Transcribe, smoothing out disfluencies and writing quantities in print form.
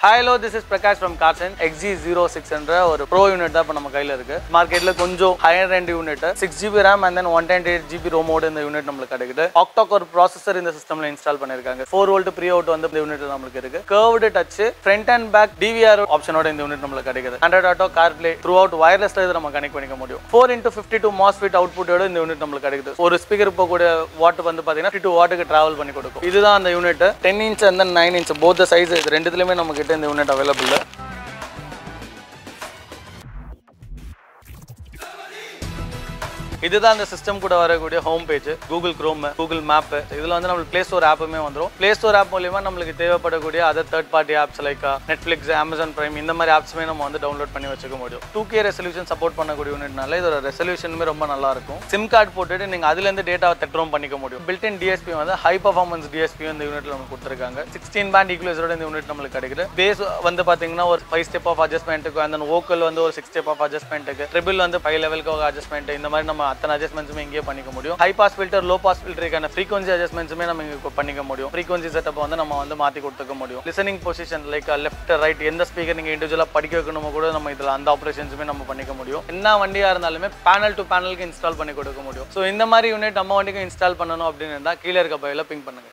Hi, hello, this is Prakash from Carson. XG06 ஒரு bro unit தான் இப்போ நம்ம கையில் இருக்கு. மார்க்கெட்ல கொஞ்சம் higher end unit 6GB RAM and then 128GB ROM mode இந்த யூனிட் நமக்கு கிடைக்குது. octa-core ப்ராசஸர் இந்த சிஸ்டம்ல இன்ஸ்டால் பண்ணிருக்காங்க. 4V ப்ரீ அவுட் வந்து இந்த யூனிட்ல நமக்கு இருக்கு. Curved touch front and back DVR ஆப்ஷனோட இந்த யூனிட் நமக்கு கிடைக்குது. Android Auto, CarPlay throughout wirelessல இத நம்ம கனெக்ட் பண்ணிக்க முடியும். 4x52 MOSFET அவுட்புட்டோட இந்த யூனிட் நமக்கு கிடைக்குது. ஒரு ஸ்பீக்கர் போகக்கூடிய வாட் வந்து பாத்தீங்கன்னா 52 வாட்டுக்கு டிராவல் பண்ணி கொடுக்கும். இதுதான் அந்த unit 10 inch and then 9 inch both the size இது ரெண்டுத்துலயுமே நமக்கு இந்த யூனிட் அவைலபிள். இதுதான் அந்த சிஸ்டம் கூட வரக்கூடிய home page. Google Chrome, Google map, இதுல வந்து நமக்கு பிளே ஸ்டோர் ஆப்புமே வந்துடும். பிளே ஸ்டோர் ஆப் மூலமா நமக்கு தேவைப்படக்கூடிய other third party apps like Netflix, Amazon Prime இந்த மாதிரி ஆப்ஸுமே நம்ம வந்து டவுன்லோட் பண்ணி வச்சுக்க முடியும். 2K ரெசல்யூஷன் சப்போர்ட் பண்ணக்கூடிய யூனிட்னால இதோட ரெசல்யூஷனுமே ரொம்ப நல்லா இருக்கும். சிம் கார்டு போட்டுட்டு நீங்க அதுல இருந்து டேட்டாவை தெட்ரோம் பண்ணிக்க முடியும். பில்ட்-இன் DSP வந்து ஹை பர்ஃபார்மன்ஸ் DSP இந்த யூனிட்ல நமக்கு கொடுத்துருக்காங்க. 16 பேண்ட் ஈக்குவலைசரோட இந்த யூனிட் நமக்கு கிடைக்குது. பேஸ் வந்து பாத்தீங்கன்னா ஒரு 5 ஸ்டெப் ஆஃப் அட்ஜஸ்ட்மெண்ட்டுக்கு, அந்த வோக்கல் வந்து ஒரு 6 ஸ்டெப் ஆஃப் அட்ஜஸ்ட்மெண்ட்டுக்கு, ட்ரிபிள் வந்து 5 லெவலுக்கு ஒரு அட்ஜஸ்ட்மெண்ட், இந்த மாதிரி நம்ம அத்தனை அட்ஜஸ்ட்மெண்ட்ஸுமே இங்கே பண்ணிக்க முடியும். High pass filter, low pass ஃபில்டருக்கான ஃப்ரீக்வன்சி அட்ஜஸ்ட்மெண்ட்ஸுமே நம்ம இங்கே பண்ணிக்க முடியும். ஃப்ரீக்வன்சி செட்டப் வந்து நம்ம வந்து மாற்றி கொடுத்துக்க முடியும். Listening position like left right எந்த ஸ்பீக்கர் நீங்கள் இண்டிவிஜுவலாக படிக்க வைக்கணுமோ கூட நம்ம இதில் அந்த ஆப்ரேஷன்ஸுமே நம்ம பண்ணிக்க முடியும். என்ன வண்டியாக இருந்தாலுமே பேனல் டு பேனலுக்கு இன்ஸ்டால் பண்ணி கொடுக்க முடியும். ஸோ இந்த மாதிரி யூனிட் நம்ம வண்டிக்கு இன்ஸ்டால் பண்ணணும் அப்படின்னு இருந்தால் கீழே இருக்க பையில பிங் பண்ணுங்க.